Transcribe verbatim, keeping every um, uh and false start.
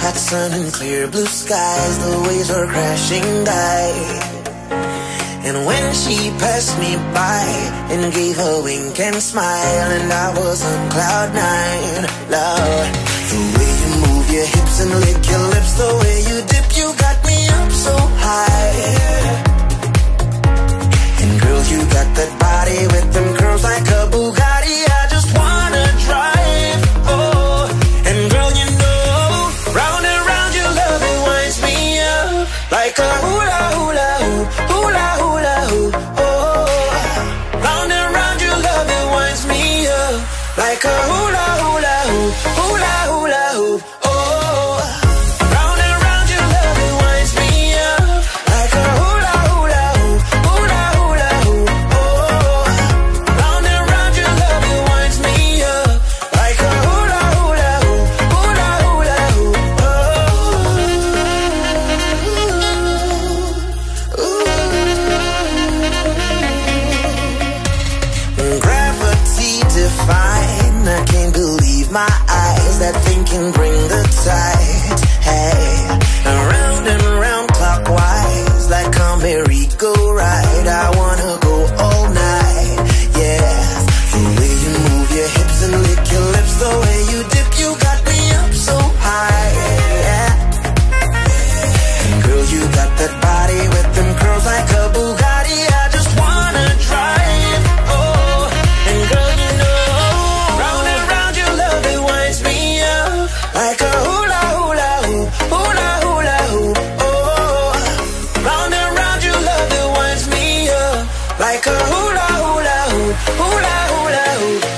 hot sun and clear blue skies, the waves were crashing by. And when she passed me by and gave a wink and smile, and I was on cloud nine, Lord. The way you move your hips and lick your lips, the way you dip, you got me up so high. And girl, you got that body with them curls like a Bugatti, I just wanna drive, oh. And girl, you know, round and round your love, it winds me up like a hula hula hoop, hula hula hoop, oh. Round and round your love, it winds me up like a hula hula hoop, hula hula hoop, oh. Round and round your love, it winds me up like a hula hula hoop, hula hula hoop, oh. Round and round your love, it winds me up like a hula hula hoop, hula hula hoop, oh. Gravity define, I can't believe my eyes, that thing can bring the tide. Hey, around and round clockwise, like a merry-go-round, I wanna go all night, yeah. The way you move your hips and lick your lips, the way you dip, you got me up so high, yeah. And girl, you got that body with them curls like a Bugatti, I just wanna drive, oh. And girl, you know, round and round your love, it winds me up like a hula hula hoop, hula hula hoop, oh. Round and round your love, it winds me up like a hula hula hoop, hula hula hoop,